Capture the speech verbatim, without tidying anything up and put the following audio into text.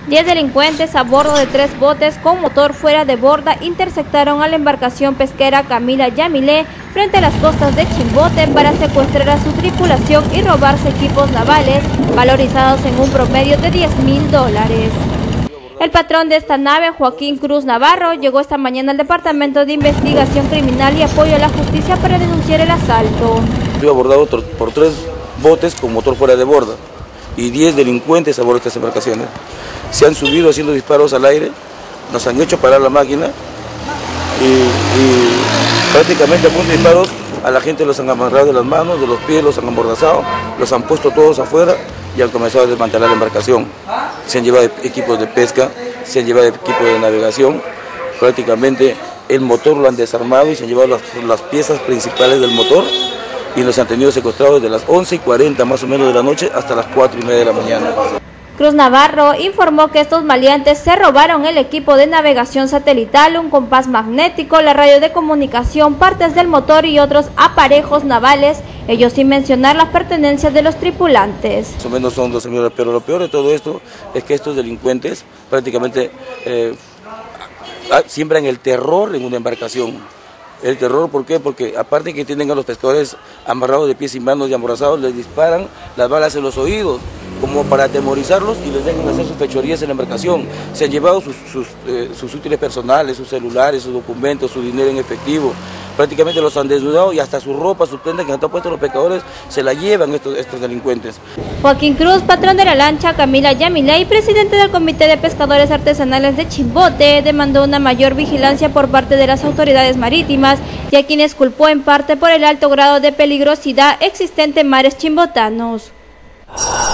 Diez delincuentes a bordo de tres botes con motor fuera de borda interceptaron a la embarcación pesquera Camila Yamilé frente a las costas de Chimbote para secuestrar a su tripulación y robarse equipos navales valorizados en un promedio de diez mil dólares. El patrón de esta nave, Joaquín Cruz Navarro, llegó esta mañana al Departamento de Investigación Criminal y Apoyo a la Justicia para denunciar el asalto. Fui abordado por tres botes con motor fuera de borda y diez delincuentes a bordo de estas embarcaciones. Se han subido haciendo disparos al aire, nos han hecho parar la máquina y, y prácticamente a punto de disparos a la gente los han amarrado de las manos, de los pies, los han amordazado, los han puesto todos afuera y han comenzado a desmantelar la embarcación. Se han llevado equipos de pesca, se han llevado equipos de navegación, prácticamente el motor lo han desarmado y se han llevado las, las piezas principales del motor y nos han tenido secuestrados desde las once y cuarenta más o menos de la noche hasta las cuatro y media de la mañana. Cruz Navarro informó que estos maleantes se robaron el equipo de navegación satelital, un compás magnético, la radio de comunicación, partes del motor y otros aparejos navales, ellos sin mencionar las pertenencias de los tripulantes. Más o menos son doce mil, pero lo peor de todo esto es que estos delincuentes prácticamente eh, siembran el terror en una embarcación. El terror, ¿por qué? Porque aparte que tienen a los pescadores amarrados de pies y manos y amordazados, les disparan las balas en los oídos, como para atemorizarlos y les dejan hacer sus fechorías en la embarcación. Se han llevado sus, sus, eh, sus útiles personales, sus celulares, sus documentos, su dinero en efectivo. Prácticamente los han desnudado y hasta su ropa, sus prendas que han puesto los pescadores, se la llevan estos, estos delincuentes. Joaquín Cruz, patrón de la lancha Camila Yamilé y presidente del Comité de Pescadores Artesanales de Chimbote, demandó una mayor vigilancia por parte de las autoridades marítimas y a quienes culpó en parte por el alto grado de peligrosidad existente en mares chimbotanos.